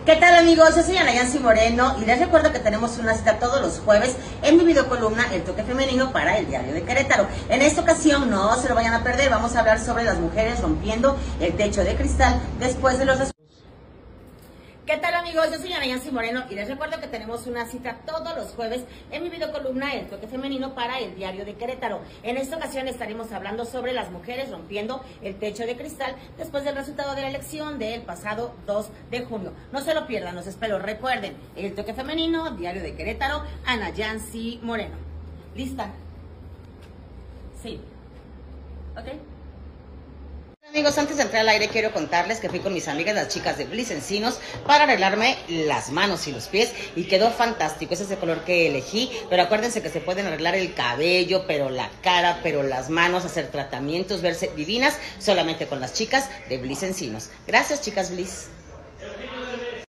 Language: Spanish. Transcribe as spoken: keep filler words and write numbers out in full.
¿Qué tal, amigos? Yo soy Ana Yancy Moreno y les recuerdo que tenemos una cita todos los jueves en mi videocolumna El Toque Femenino para el Diario de Querétaro. En esta ocasión, no se lo vayan a perder, vamos a hablar sobre las mujeres rompiendo el techo de cristal después de los resultados. ¿Qué tal, amigos? Yo soy Ana Yancy Moreno y les recuerdo que tenemos una cita todos los jueves en mi videocolumna El Toque Femenino para el Diario de Querétaro. En esta ocasión estaremos hablando sobre las mujeres rompiendo el techo de cristal después del resultado de la elección del pasado dos de junio. No se lo pierdan, los espero. Recuerden, El Toque Femenino, Diario de Querétaro, Ana Yancy Moreno. ¿Lista? Sí. ¿Ok? Amigos, antes de entrar al aire quiero contarles que fui con mis amigas las chicas de Bliss Encinos para arreglarme las manos y los pies y quedó fantástico. Ese es el color que elegí, pero acuérdense que se pueden arreglar el cabello, pero la cara, pero las manos, hacer tratamientos, verse divinas solamente con las chicas de Bliss Encinos. Gracias, chicas Bliss.